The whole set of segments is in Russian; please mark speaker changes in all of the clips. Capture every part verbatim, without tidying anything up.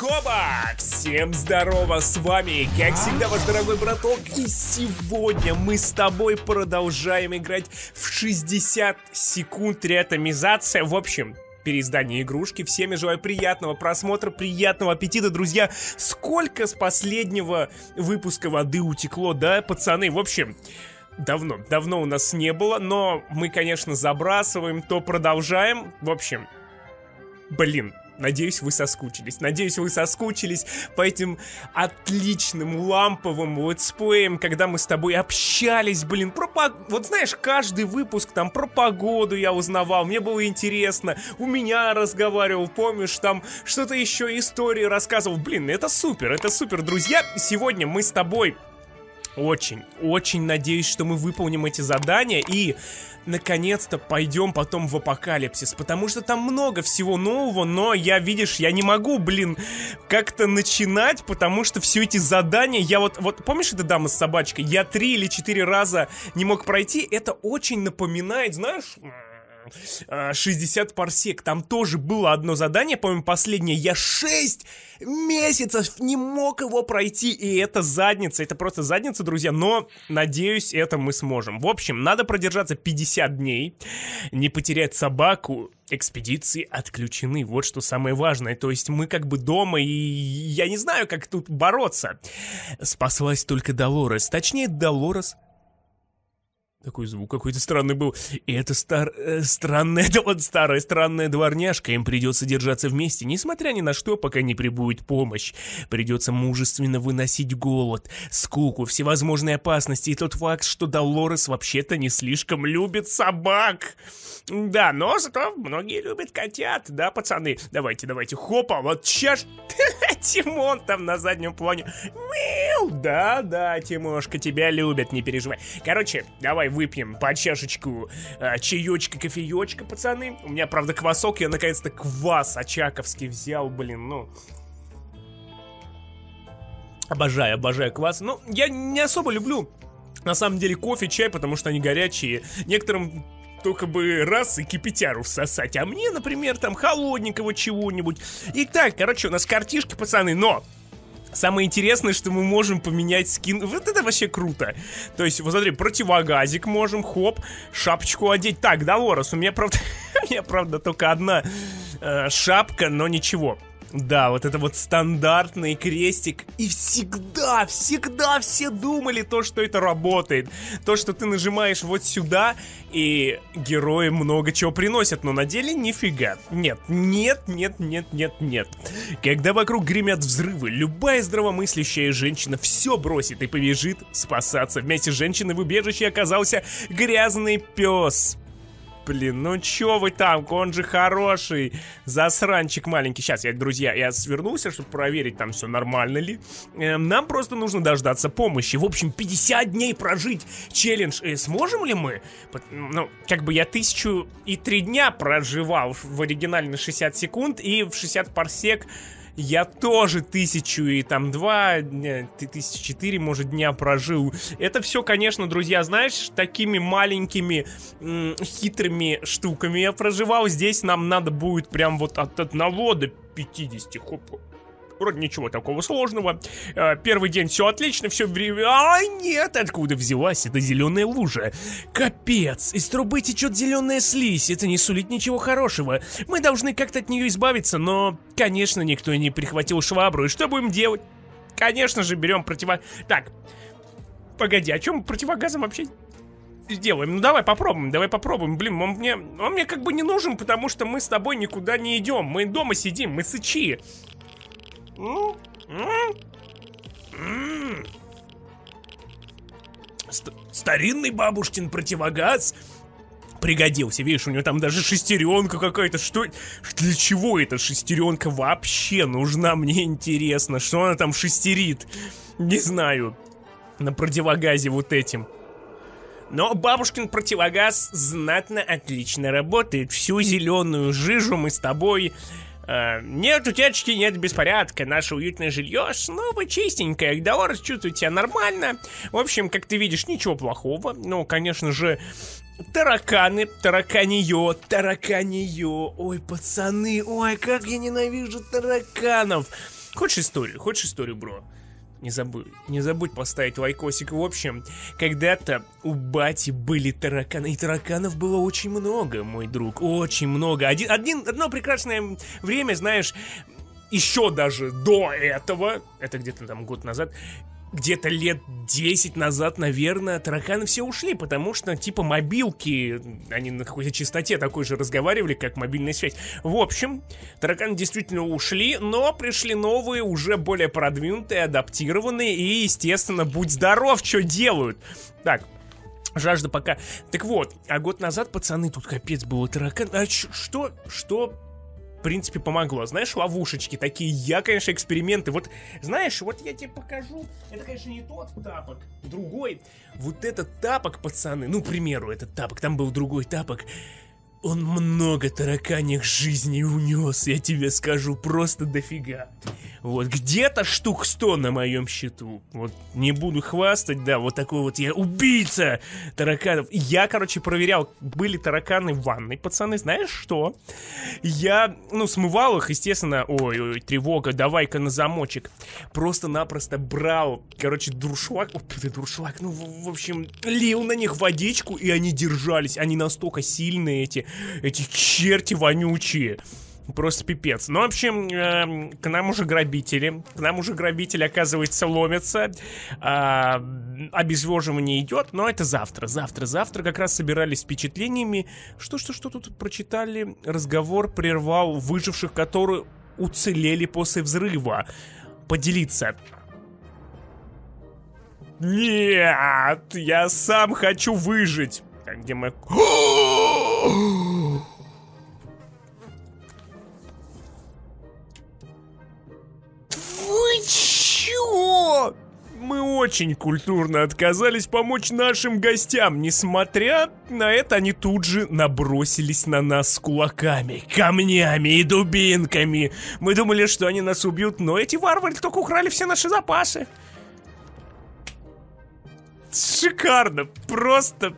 Speaker 1: Хоба! Всем здорово, с вами, как всегда, ваш дорогой браток. И сегодня мы с тобой продолжаем играть в шестьдесят секунд реатомизация. В общем, переиздание игрушки. Всем я желаю приятного просмотра, приятного аппетита, друзья. Сколько с последнего выпуска воды утекло, да, пацаны? В общем... Давно, давно у нас не было, но мы, конечно, забрасываем, то продолжаем. В общем, блин, надеюсь, вы соскучились. Надеюсь, вы соскучились по этим отличным ламповым летсплеям, когда мы с тобой общались, блин, про погоду. Вот знаешь, каждый выпуск там про погоду я узнавал, мне было интересно. У меня разговаривал, помнишь, там что-то еще, истории рассказывал. Блин, это супер, это супер, друзья. Сегодня мы с тобой... Очень, очень надеюсь, что мы выполним эти задания и, наконец-то, пойдем потом в апокалипсис. Потому что там много всего нового, но я, видишь, я не могу, блин, как-то начинать, потому что все эти задания, я вот, вот, помнишь, эта дама с собачкой? Я три или четыре раза не мог пройти, это очень напоминает, знаешь... шестьдесят парсек, там тоже было одно задание, по-моему, последнее, я шесть месяцев не мог его пройти, и это задница, это просто задница, друзья, но, надеюсь, это мы сможем. В общем, надо продержаться пятьдесят дней, не потерять собаку, экспедиции отключены, вот что самое важное, то есть мы как бы дома, и я не знаю, как тут бороться. Спаслась только Долорес, точнее, Долорес. Такой звук какой-то странный был. И это стар... Э, странная... Это вот старая странная дворняжка. Им придется держаться вместе, несмотря ни на что, пока не прибудет помощь. Придется мужественно выносить голод, скуку, всевозможные опасности и тот факт, что Долорес вообще-то не слишком любит собак. Да, но зато многие любят котят, да, пацаны? Давайте, давайте, хопа, вот сейчас Тимон там на заднем плане. Мяу, да, да, Тимошка, тебя любят, не переживай. Короче, давай выпьем по чашечку э, чаечка, кофеечка, пацаны. У меня, правда, квасок, я наконец-то квас очаковский взял, блин, ну... Обожаю, обожаю квас. Ну, я не особо люблю, на самом деле, кофе, чай, потому что они горячие. Некоторым... Только бы раз и кипятяру всосать. А мне, например, там холодненького чего-нибудь. Итак, короче, у нас картишки, пацаны, но... Самое интересное, что мы можем поменять скин. Вот это вообще круто. То есть, вот смотри, противогазик можем, хоп, шапочку одеть. Так, Долорес, у меня, правда, у меня, правда, только одна э, шапка, но ничего. Да, вот это вот стандартный крестик. И всегда, всегда все думали то, что это работает. То, что ты нажимаешь вот сюда, и герои много чего приносят. Но на деле нифига. Нет, нет, нет, нет, нет, нет. Когда вокруг гремят взрывы, любая здравомыслящая женщина все бросит и побежит спасаться. Вместе с женщиной в убежище оказался грязный пес. Блин, ну чё вы там, он же хороший, засранчик маленький. Сейчас, я, друзья, я свернулся, чтобы проверить, там все нормально ли. э, Нам просто нужно дождаться помощи. В общем, пятьдесят дней прожить челлендж. э, Сможем ли мы? Ну, как бы я тысячу и три дня проживал в оригинале на шестьдесят секунд. И в шестьдесят парсек я тоже тысячу и там два, тысяча четыре, может, дня прожил. Это все, конечно, друзья, знаешь, такими маленькими м- хитрыми штуками я проживал. Здесь нам надо будет прям вот от одного до пятидесяти. Хоп. Вроде ничего такого сложного. Первый день все отлично, все время... А нет, откуда взялась эта зеленая лужа? Капец, из трубы течет зеленая слизь. Это не сулит ничего хорошего. Мы должны как-то от нее избавиться, но, конечно, никто не прихватил швабру. И что будем делать? Конечно же, берем противо... Так, погоди, о чем противогазом вообще... Сделаем, ну давай попробуем, давай попробуем. Блин, он мне, он мне как бы не нужен, потому что мы с тобой никуда не идем. Мы дома сидим, мы сычи. Ст- старинный бабушкин противогаз пригодился. Видишь, у него там даже шестеренка какая-то. Что? Для чего эта шестеренка вообще нужна? Мне интересно, что она там шестерит. Не знаю. На противогазе вот этим. Но бабушкин противогаз знатно отлично работает. Всю зеленую жижу мы с тобой... Uh, нет утечки, нет беспорядка. Наше уютное жилье снова чистенькое. Долорес чувствует себя нормально. В общем, как ты видишь, ничего плохого. Ну, конечно же, тараканы, тараканье, тараканье. Ой, пацаны, ой, как я ненавижу тараканов. Хочешь историю? Хочешь историю, бро? Не забудь, не забудь поставить лайкосик. В общем, когда-то у бати были тараканы, и тараканов было очень много, мой друг, очень много. Один, один, одно прекрасное время, знаешь, еще даже до этого, это где-то там год назад, где-то лет десять назад, наверное, тараканы все ушли, потому что, типа, мобилки, они на какой-то частоте такой же разговаривали, как мобильная связь. В общем, тараканы действительно ушли, но пришли новые, уже более продвинутые, адаптированные, и, естественно, будь здоров, что делают. Так, жажда пока... Так вот, а год назад, пацаны, тут капец было таракан... А что? Что... В принципе, помогло. Знаешь, ловушечки такие. Я, конечно, эксперименты. Вот, знаешь, вот я тебе покажу. Это, конечно, не тот тапок. Другой. Вот этот тапок, пацаны. Ну, к примеру, этот тапок. Там был другой тапок. Он много тараканьих жизней унес, я тебе скажу, просто дофига. Вот, где-то штук сто на моем счету. Вот, не буду хвастать, да, вот такой вот я убийца тараканов. Я, короче, проверял, были тараканы в ванной, пацаны, знаешь что? Я, ну, смывал их, естественно, ой-ой, тревога, давай-ка на замочек. Просто-напросто брал, короче, дуршлаг, о, ты дуршлаг, ну, в, в общем, лил на них водичку, и они держались, они настолько сильные, эти Эти черти вонючие. Просто пипец. Ну, в общем, э, к нам уже грабители. К нам уже грабители, оказывается, ломятся. э, Обезвоживание идет. Но это завтра, завтра, завтра. Как раз собирались с впечатлениями. Что-что-что тут прочитали? Разговор прервал выживших, которые уцелели после взрыва. Поделиться. Нет, я сам хочу выжить. Так, где мы... Вы чё? Мы очень культурно отказались помочь нашим гостям. Несмотря на это, они тут же набросились на нас с кулаками, камнями и дубинками. Мы думали, что они нас убьют, но эти варвары только украли все наши запасы. Шикарно, просто...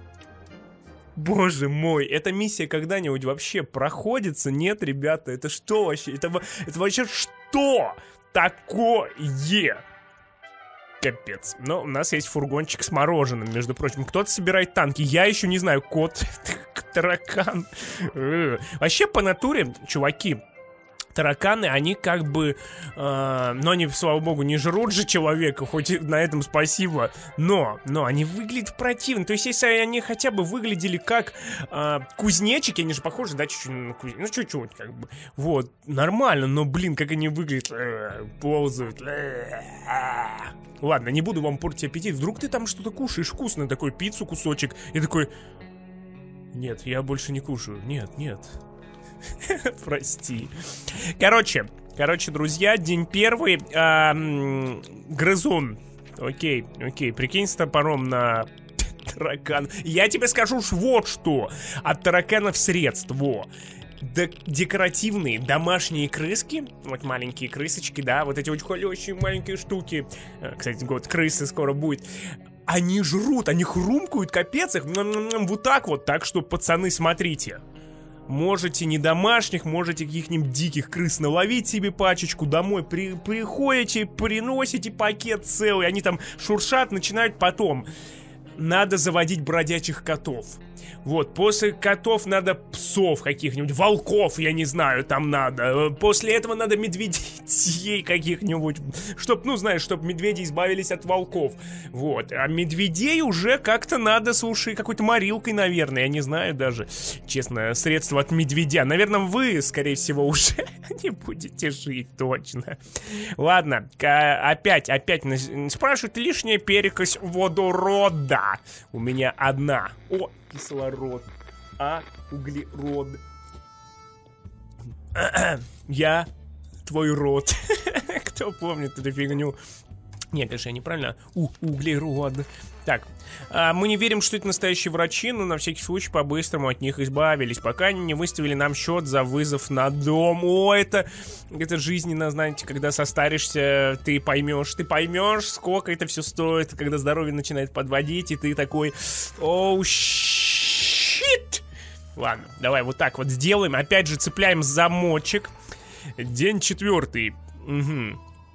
Speaker 1: Боже мой, эта миссия когда-нибудь вообще проходится? Нет, ребята, это что вообще? Это, это вообще что такое? Капец. Но у нас есть фургончик с мороженым, между прочим. Кто-то собирает танки. Я еще не знаю, кот, таракан. Вообще, по натуре, чуваки, тараканы, они как бы... Э, но они, слава богу, не жрут же человека, хоть и на этом спасибо. Но, но они выглядят противно. То есть, если они хотя бы выглядели как э, кузнечики, они же похожи, да, чуть-чуть на кузнечики. Ну, чуть-чуть, как бы. Вот, нормально, но, блин, как они выглядят. Э, ползают. Э, э. Ладно, не буду вам портить аппетит. Вдруг ты там что-то кушаешь вкусное, такой пиццу, кусочек. И такой... Нет, я больше не кушаю. Нет, нет. Прости. Короче, короче, друзья, день первый. эм, Грызун. Окей, окей, прикинь с топором на таракан. Я тебе скажу уж вот что. От тараканов средств, во. Декоративные домашние крыски. Вот маленькие крысочки, да. Вот эти вот холющие маленькие штуки. Кстати, год крысы скоро будет. Они жрут, они хрумкают, капец их. Вот так вот. Так что, пацаны, смотрите. Можете не домашних, можете каких-нибудь диких крыс наловить себе пачечку, домой при, приходите, приносите пакет целый, они там шуршат, начинают потом. Надо заводить бродячих котов. Вот, после котов надо псов каких-нибудь, волков, я не знаю, там надо. После этого надо медведей каких-нибудь, чтоб, ну, знаешь, чтоб медведи избавились от волков. Вот, а медведей уже как-то надо, слушай, какой-то морилкой, наверное, я не знаю даже, честно, средства от медведя. Наверное, вы, скорее всего, уже не будете жить, точно. Ладно, опять, опять спрашивают лишняя перекись водорода. У меня одна. О, кислород, а углерод. Я твой рот. Кто помнит эту фигню? Не, конечно, я неправильно. У, углерод. Так, а, мы не верим, что это настоящие врачи, но на всякий случай по-быстрому от них избавились, пока они не выставили нам счет за вызов на дом. О, это, это жизненно, знаете, когда состаришься, ты поймешь, ты поймешь, сколько это все стоит, когда здоровье начинает подводить, и ты такой, оу, щит. Ладно, давай вот так вот сделаем. Опять же цепляем замочек. День четвертый. Угу.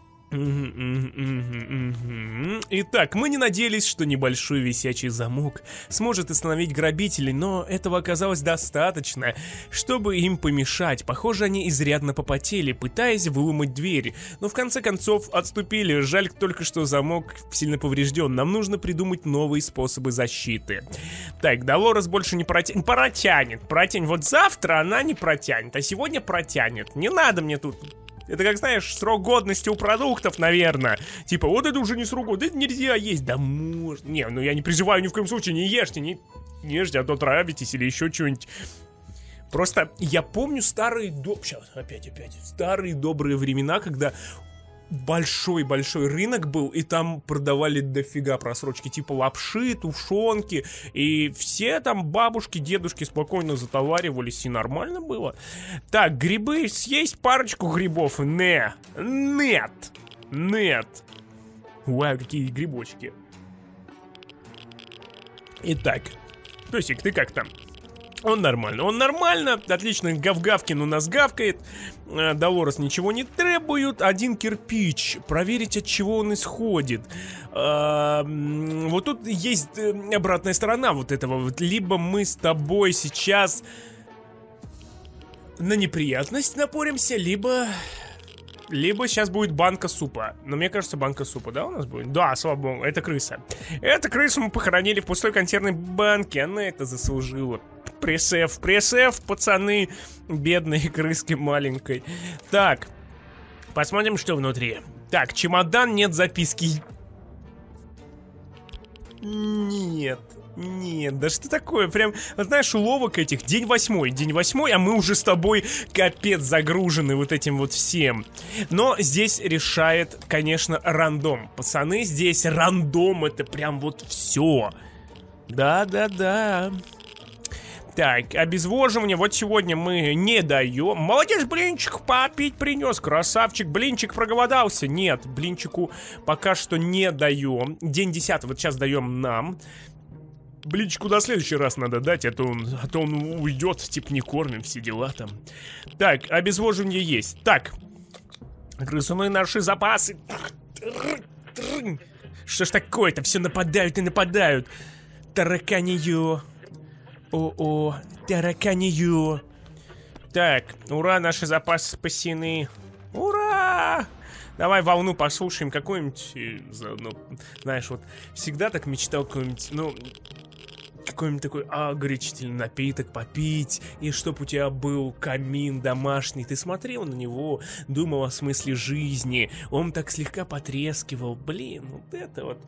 Speaker 1: Итак, мы не надеялись, что небольшой висячий замок сможет остановить грабителей, но этого оказалось достаточно, чтобы им помешать. Похоже, они изрядно попотели, пытаясь выломать дверь, но в конце концов отступили. Жаль только, что замок сильно поврежден. Нам нужно придумать новые способы защиты. Так, Долорес больше не протянет. Протянет, протянет. Вот завтра она не протянет, а сегодня протянет. Не надо мне тут... Это как, знаешь, срок годности у продуктов, наверное. Типа, вот это уже не срок годности, это нельзя есть. Да можно. Не, ну я не призываю ни в коем случае, не ешьте, не, не ешьте, а то травитесь или еще что-нибудь. Просто я помню старые... До... Сейчас, опять, опять. Старые добрые времена, когда... большой-большой рынок был, и там продавали дофига просрочки, типа лапши, тушенки, и все там бабушки, дедушки спокойно затоваривались, и нормально было. Так, грибы, съесть парочку грибов? Не, нет, нет. Вау, какие грибочки. Итак, Тосик, ты как там? Он нормально, он нормально, отлично, Гав-Гавкин у нас гавкает. Долорес ничего не требует. Один кирпич, проверить, от чего он исходит. а, Вот тут есть обратная сторона вот этого вот. Либо мы с тобой сейчас на неприятность напоримся, либо... Либо сейчас будет банка супа. Но мне кажется, банка супа, да, у нас будет? Да, слава богу, это крыса. Эту крысу мы похоронили в пустой консервной банке. Она это заслужила. Пресеф, пресеф, пацаны. Бедные крыски маленькой. Так, посмотрим, что внутри. Так, чемодан, нет записки. Нет. Нет, да что такое? Прям, знаешь, уловок этих. День восьмой, день восьмой, а мы уже с тобой капец загружены вот этим вот всем. Но здесь решает, конечно, рандом. Пацаны, здесь рандом, это прям вот все. Да-да-да. Так, обезвоживание, вот сегодня мы не даем. Молодец, блинчик попить принес, красавчик. Блинчик проголодался. Нет, блинчику пока что не даем. День десятый, вот сейчас даем нам. Блинчику до следующий раз надо дать, а то он, а то он уйдет, типа не кормим, все дела там. Так, обезвоживание есть. Так, грызуны наши запасы. Что ж такое-то, все нападают и нападают. Тараканью. О-о, тараканью. Так, ура, наши запасы спасены. Ура! Давай волну послушаем какую-нибудь, заодно, знаешь, вот всегда так мечтал какой-нибудь, ну, какой-нибудь такой а, горячительный напиток попить, и чтоб у тебя был камин домашний, ты смотрел на него, думал о смысле жизни, он так слегка потрескивал, блин, вот это вот.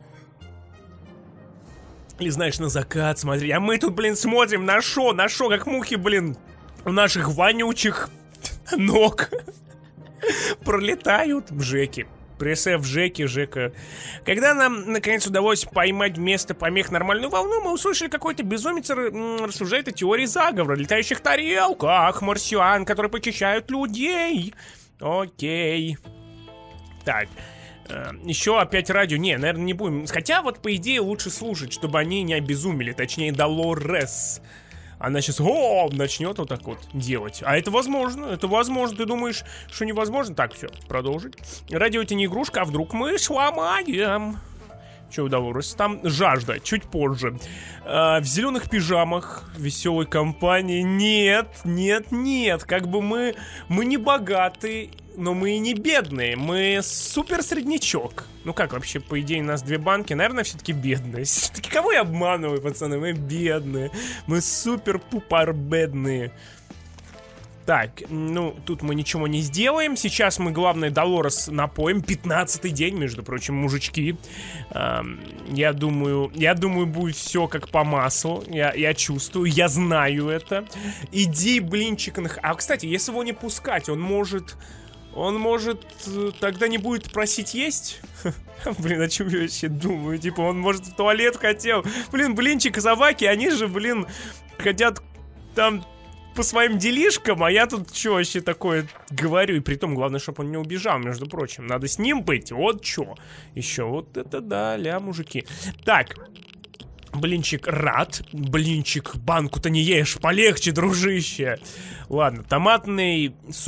Speaker 1: Или, знаешь, на закат смотри, а мы тут, блин, смотрим на шо, на шо, как мухи, блин, у наших вонючих ног пролетают Жеки. Пресеф Жеки, Жека. Когда нам, наконец, удалось поймать вместо помех нормальную волну, мы услышали, какой-то безумец рассуждает о теории заговора, летающих тарелках, марсиан, которые похищают людей. Окей. Так. Еще опять радио. Не, наверное, не будем. Хотя вот, по идее, лучше слушать, чтобы они не обезумели. Точнее, Долорес. Она сейчас о, начнет вот так вот делать. А это возможно, это возможно. Ты думаешь, что невозможно? Так, все, продолжить. Радио — это не игрушка, а вдруг мы сломаем. Че удалось? Там жажда, чуть позже. а, В зеленых пижамах, веселой компании. Нет, нет, нет. Как бы мы, мы не богаты, но мы и не бедные. Мы супер среднячок. Ну как вообще, по идее, у нас две банки. Наверное, все-таки бедные. Все-таки кого я обманываю, пацаны? Мы бедные. Мы супер-пупар бедные. Так, ну, тут мы ничего не сделаем. Сейчас мы, главное, Долорес напоим. Пятнадцатый день, между прочим, мужички. эм, Я думаю, я думаю, будет все как по маслу. Я, я чувствую, я знаю это. Иди, блинчик. А, кстати, если его не пускать, он может... Он может... Тогда не будет просить есть? Блин, о чем я вообще думаю? Типа, он, может, в туалет хотел. Блин, блинчик и собаки, они же, блин, хотят там... по своим делишкам, а я тут что вообще такое говорю. И при том, главное, чтобы он не убежал, между прочим. Надо с ним быть, вот что. Еще вот это да, ля, мужики. Так, блинчик рад. Блинчик, банку-то не ешь, полегче, дружище. Ладно, томатный суп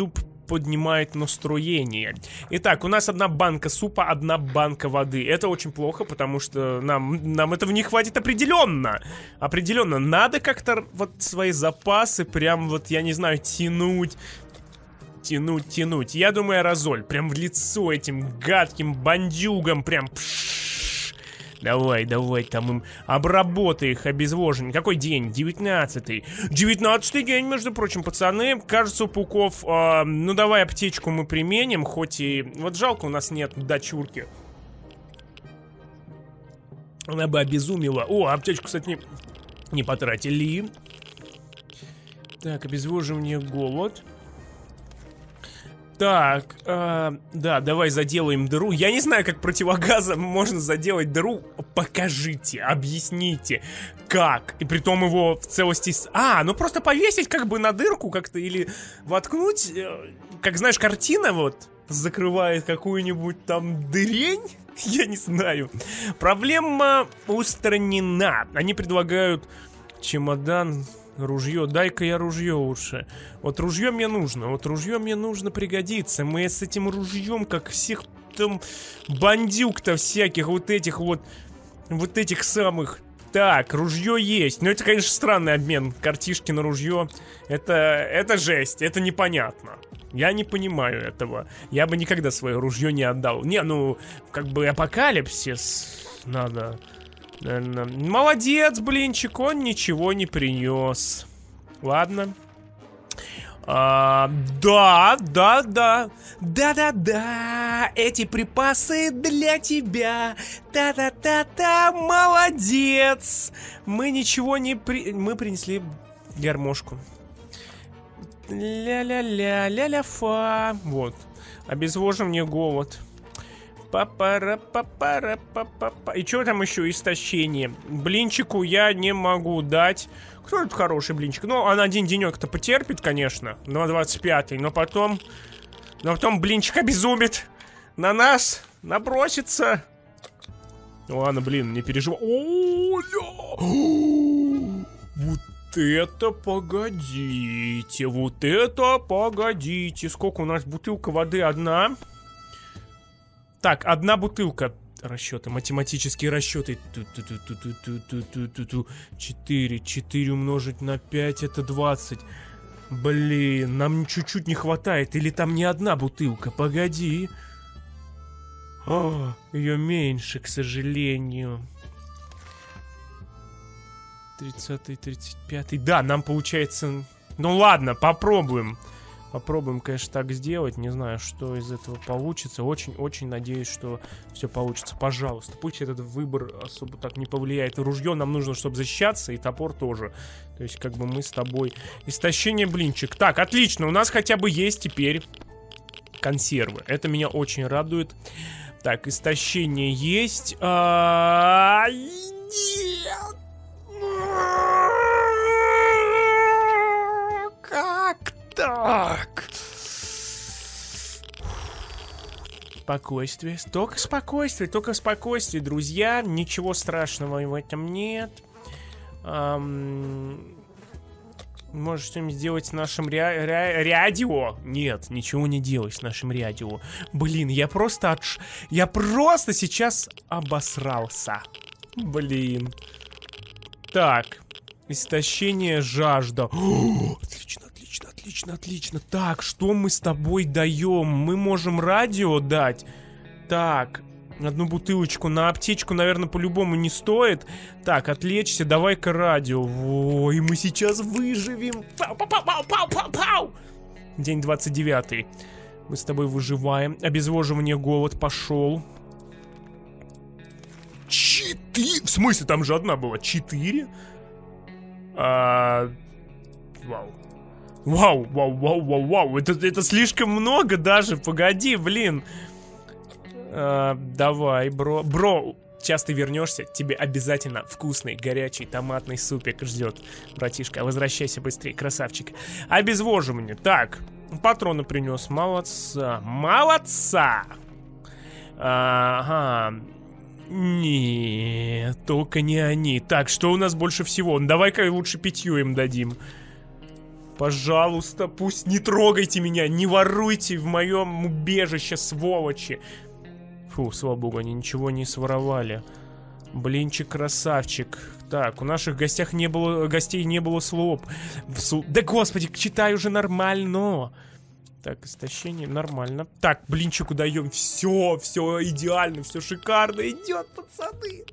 Speaker 1: поднимает настроение. Итак, у нас одна банка супа, одна банка воды. Это очень плохо, потому что нам, нам этого не хватит определенно. Определенно. Надо как-то вот свои запасы прям вот, я не знаю, тянуть. Тянуть, тянуть. Я думаю, аэрозоль. Прям в лицо этим гадким бандюгам. Прям... Пш. Давай, давай, там им обработай их, обезвоживание. Какой день? девятнадцатый. девятнадцатый день, между прочим, пацаны. Кажется, у пауков... Э, ну, давай аптечку мы применим, хоть и... Вот жалко, у нас нет дочурки. Она бы обезумела. О, аптечку, кстати, не, не потратили. Так, обезвоживание, голод. Так, э, да, давай заделаем дыру. Я не знаю, как противогазом можно заделать дыру. Покажите, объясните, как. И притом его в целости... А, ну просто повесить как бы на дырку как-то или воткнуть. Э, как знаешь, картина вот закрывает какую-нибудь там дырень. Я не знаю. Проблема устранена. Они предлагают чемодан... Ружье, дай-ка я ружье лучше. Вот ружье мне нужно, вот ружье мне нужно пригодится. Мы с этим ружьем, как всех там бандюк-то всяких, вот этих вот, вот этих самых. Так, ружье есть. Но это, конечно, странный обмен. Картишки на ружье. Это, это жесть, это непонятно. Я не понимаю этого. Я бы никогда свое ружье не отдал. Не, ну, как бы апокалипсис надо... Молодец, блинчик, он ничего не принес. Ладно. А, да, да, да. Да-да-да. Эти припасы для тебя. Да-да-да-да. Молодец. Мы ничего не при... Мы принесли гармошку. Ля-ля-ля, ля-ля-фа. Вот. Обезвожим мне голод. Па-пара-па-пара-па-па-па. И что там еще? Истощение. Блинчику я не могу дать. Кто тут хороший блинчик? Ну, он один денек-то потерпит, конечно. На двадцать пятый. Но потом... Но потом блинчик обезумит. На нас набросится. Ладно, блин, не переживай. Вот это погодите. Вот это погодите. Сколько у нас? Бутылка воды одна. Так, одна бутылка. Расчеты, математические расчеты. Четыре. Четыре умножить на пять это двадцать. Блин, нам чуть-чуть не хватает. Или там не одна бутылка? Погоди. О, ее меньше, к сожалению. тридцатый, тридцать пятый. Да, нам получается... Ну ладно, попробуем. Попробуем, конечно, так сделать. Не знаю, что из этого получится. Очень-очень надеюсь, что все получится. Пожалуйста, пусть этот выбор особо так не повлияет. И ружье нам нужно, чтобы защищаться, и топор тоже. То есть, как бы мы с тобой... Истощение блинчик. Так, отлично, у нас хотя бы есть теперь консервы. Это меня очень радует. Так, истощение есть. А... Нет! Как так? Спокойствие. Только спокойствие, только спокойствие, друзья. Ничего страшного в этом нет. Ам... Можешь что-нибудь сделать с нашим ря ря радио? Нет, ничего не делай с нашим радио. Блин, я просто отш... Я просто сейчас обосрался. Блин. Так. Истощение, жажда. О, отлично, отлично, отлично, отлично. Так, что мы с тобой даем? Мы можем радио дать. Так. Одну бутылочку на аптечку, наверное, по-любому не стоит. Так, отвлечься, давай-ка радио. Ой, мы сейчас выживем. Пау-пау-пау-пау-пау-пау. День двадцать девятый. Мы с тобой выживаем. Обезвоживание, голод пошел. Четыре? В смысле, там же одна была. Четыре? А... Вау. Вау, вау, вау, вау, вау. Это, это слишком много даже. Погоди, блин. Uh, давай, бро. Бро, сейчас ты вернешься, тебе обязательно вкусный, горячий томатный супик ждет. Братишка, возвращайся быстрее, красавчик. Обезвоживание. Так, патроны принес. Молодца. Молодца. Ага. Нет, только не они. Так, что у нас больше всего? Ну, давай-ка лучше питью им дадим. Пожалуйста, пусть не трогайте меня, не воруйте в моем убежище, сволочи. Фу, слава богу, они ничего не своровали. Блинчик, красавчик. Так, у наших гостях не было, гостей не было слов. Да господи, читай уже нормально. Так, истощение, нормально. Так, блинчику даем. Все, все идеально, все шикарно идет, пацаны.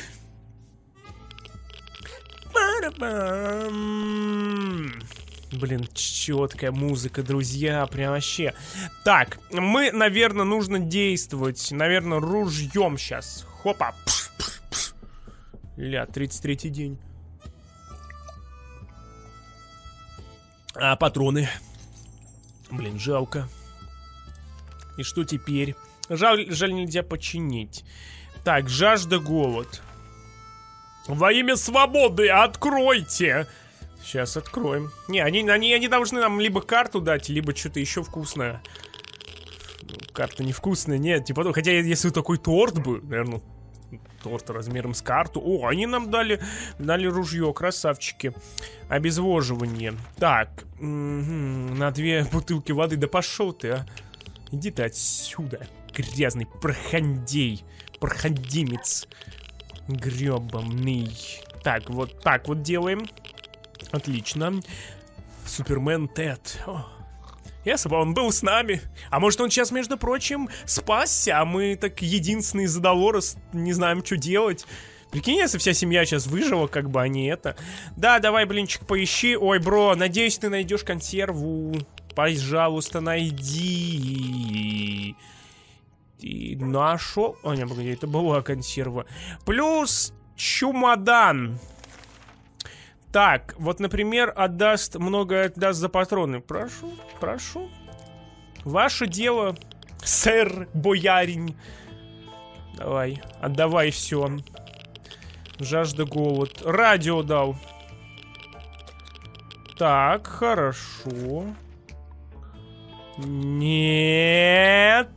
Speaker 1: Блин, четкая музыка, друзья, прям вообще. Так, мы, наверное, нужно действовать. Наверное, ружьем сейчас. Хопа. Пш, пш, пш. Ля, тридцать третий день. А патроны? Блин, жалко. И что теперь? Жаль, жаль, нельзя починить. Так, жажда, голод. Во имя свободы, откройте! Сейчас откроем. Не, они, они, они должны нам либо карту дать, либо что-то еще вкусное. Ну, карта невкусная, нет. Типа, хотя если такой торт бы, наверное, торт размером с карту. О, они нам дали, дали ружье, красавчики. Обезвоживание. Так, угу, на две бутылки воды. Да пошел ты, а. Иди ты отсюда, грязный проходей, проходимец гребаный. Так, вот так вот делаем. Отлично. Супермен Тед. О. Если бы он был с нами. А может, он сейчас, между прочим, спасся, а мы так единственные из-за Долорес не знаем, что делать. Прикинь, если вся семья сейчас выжила, как бы они это. Да, давай, блинчик, поищи. Ой, бро, надеюсь, ты найдешь консерву. Пожалуйста, найди. Ты нашел? О, не, погоди, это была консерва. Плюс чемодан. Так, вот, например, отдаст, много отдаст за патроны. Прошу, прошу. Ваше дело, сэр, боярин. Давай, отдавай все. Жажда, голод. Радио дал. Так, хорошо. Нет.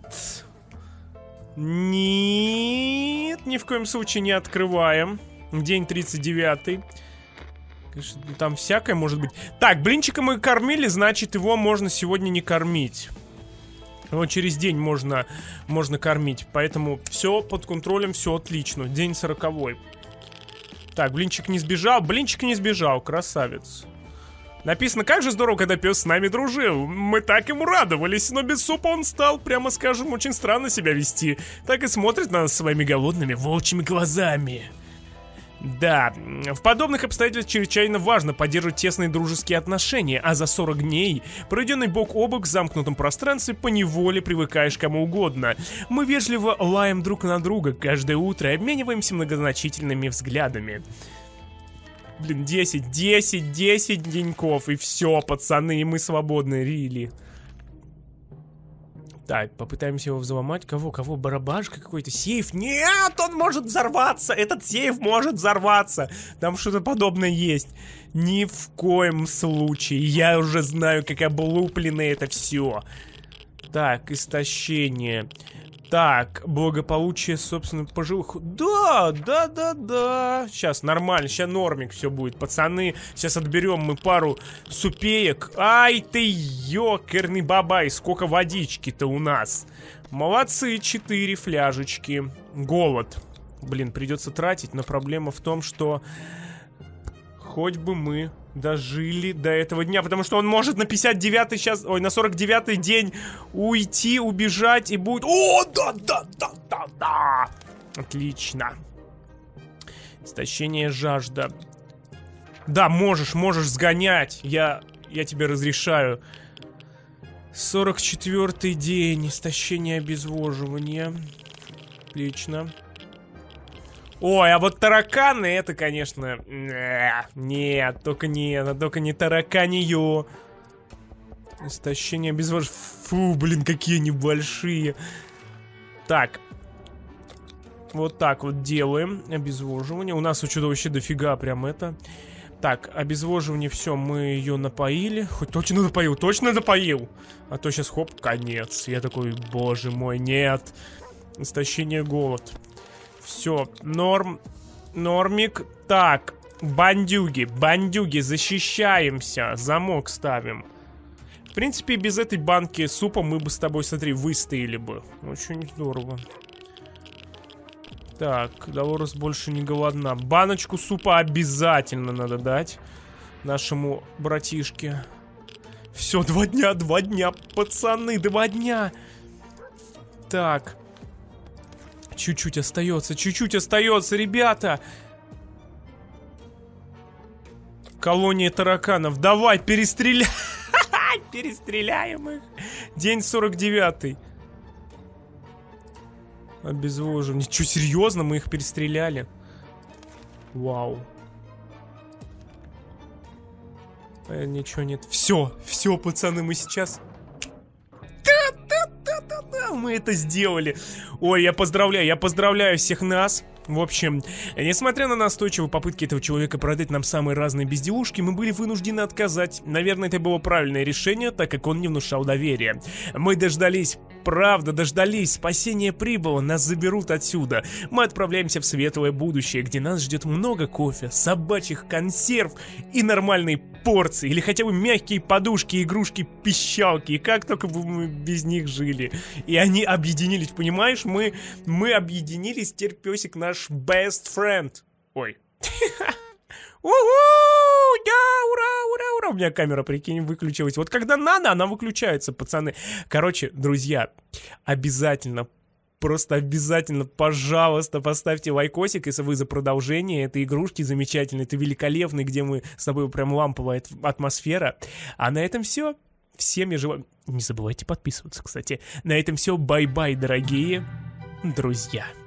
Speaker 1: Нет, ни в коем случае не открываем. День тридцать девятый. Конечно, там всякое может быть. Так, блинчика мы кормили, значит, его можно сегодня не кормить. Его через день можно, можно кормить. Поэтому все под контролем, все отлично. День сороковой. Так, блинчик не сбежал. Блинчик не сбежал, красавец. Написано, как же здорово, когда пес с нами дружил. Мы так ему радовались, но без супа он стал, прямо скажем, очень странно себя вести. Так и смотрит на нас своими голодными волчьими глазами. Да, в подобных обстоятельствах чрезвычайно важно поддерживать тесные дружеские отношения, а за сорок дней, проведенный бок о бок в замкнутом пространстве, поневоле привыкаешь к кому угодно. Мы вежливо лаем друг на друга каждое утро и обмениваемся многозначительными взглядами. Блин, десять, десять, десять деньков, и все, пацаны, и мы свободны, рили. Так, попытаемся его взломать. Кого? Кого? Барабашка какой-то? Сейф? Нет, он может взорваться! Этот сейф может взорваться! Там что-то подобное есть. Ни в коем случае. Я уже знаю, как облуплено это все. Так, истощение. Так, благополучие, собственно, пожилых. Да, да, да, да. Сейчас нормально, сейчас нормик все будет. Пацаны, сейчас отберем мы пару супеек. Ай ты, ёкерный бабай, сколько водички-то у нас. Молодцы, четыре фляжечки. Голод. Блин, придется тратить, но проблема в том, что хоть бы мы дожили до этого дня, потому что он может на пятьдесят девятый сейчас, ой, на сорок девятый день уйти, убежать и будет... О, да, да, да, да, да. Отлично. Истощение, жажда. Да, можешь, можешь сгонять. Я, я тебе разрешаю. сорок четвёртый день. Истощение, обезвоживание. Отлично. Ой, а вот тараканы, это, конечно... Нет, только не, только не тараканью. Истощение обезвоживания. Фу, блин, какие они большие. Так. Вот так вот делаем. Обезвоживание. У нас у чудовища дофига прям это. Так, обезвоживание, все, мы ее напоили. Хоть точно напоил, точно напоил. А то сейчас хоп, конец. Я такой, боже мой, нет. Истощение, голод. Все, норм, нормик. Так, Бандюги, бандюги, защищаемся. Замок ставим. В принципе, без этой банки супа мы бы с тобой, смотри, выстояли бы. Очень здорово. Так, Долорес больше не голодна. Баночку супа обязательно надо дать нашему братишке. Все, два дня, два дня, пацаны, два дня. Так. Чуть-чуть остается, чуть-чуть остается, ребята. Колония тараканов. Давай, перестреляй. Перестреляем их. День сорок девятый. Обезвожим. Ничего, серьезно, мы их перестреляли. Вау. Э, ничего нет. Все, все, пацаны, мы сейчас... Да-да-да-да-да, мы это сделали. Ой, я поздравляю, я поздравляю всех нас. В общем, несмотря на настойчивые попытки этого человека продать нам самые разные безделушки, мы были вынуждены отказать. Наверное, это было правильное решение, так как он не внушал доверия. Мы дождались, правда, дождались, спасение прибыло, нас заберут отсюда. Мы отправляемся в светлое будущее, где нас ждет много кофе, собачьих консерв и нормальные порции. Или хотя бы мягкие подушки, игрушки, пищалки. И как только бы мы без них жили. И они объединились, понимаешь? Мы, мы объединились, теперь песик наш best friend. Ой. Угу! Да, ура, ура, ура! У меня камера, прикинь, выключилась. Вот когда надо, она выключается, пацаны. Короче, друзья, обязательно, просто обязательно, пожалуйста, поставьте лайкосик, если вы за продолжение этой игрушки замечательной, это великолепной, где мы с тобой прям ламповая атмосфера. А на этом все. Всем я желаю... Не забывайте подписываться, кстати. На этом все. Бай-бай, дорогие друзья.